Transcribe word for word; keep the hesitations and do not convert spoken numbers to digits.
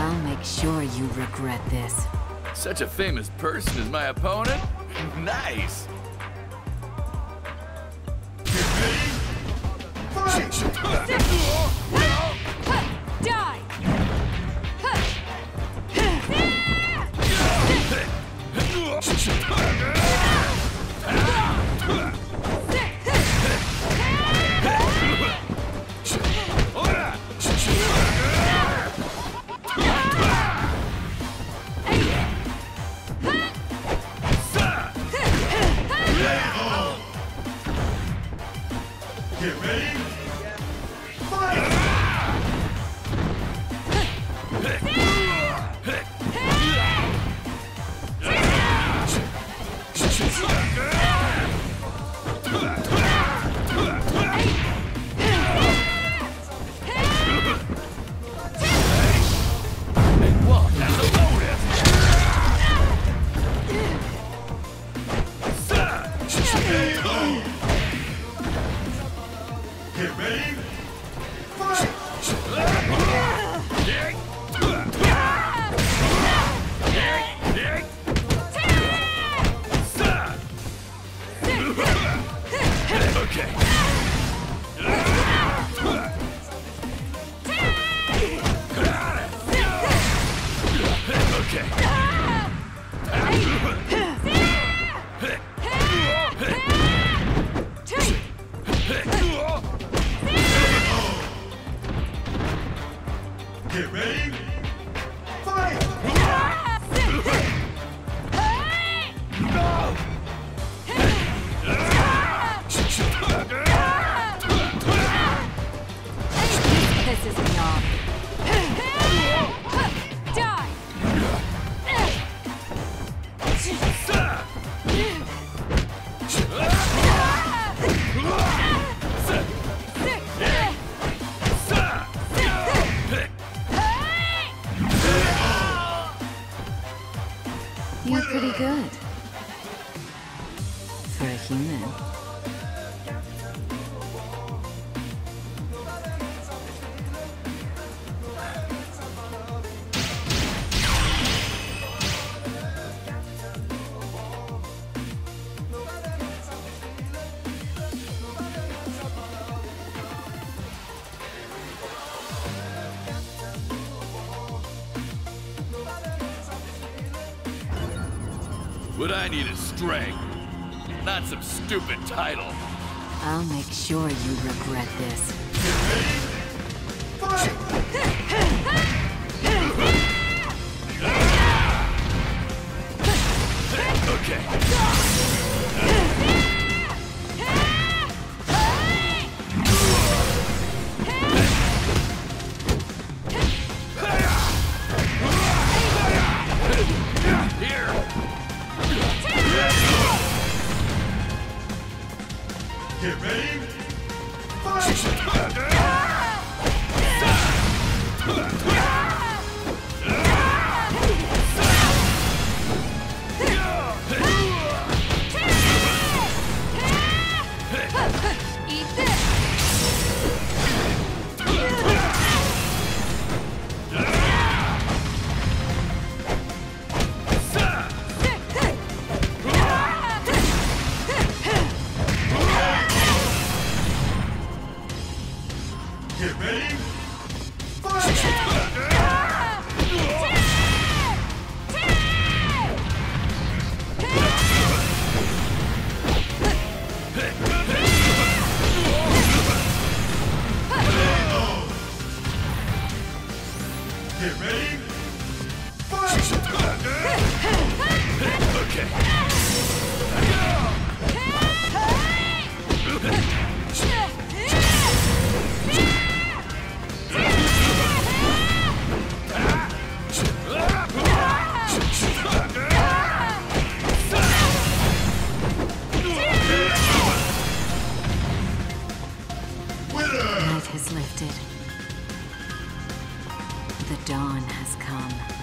I'll make sure you regret this. Such a famous person is my opponent? Nice! Die! Get ready. Fight! Get ready. Fight! Okay. Get ready. Fight! This is me off. Die! You're pretty good. For a human. What I need is strength, not some stupid title. I'll make sure you regret this. Get ready. Fight! Get ready. Fight! Eat this! Get ready. Fight! Get ready. Fight! Night has lifted. The dawn has come.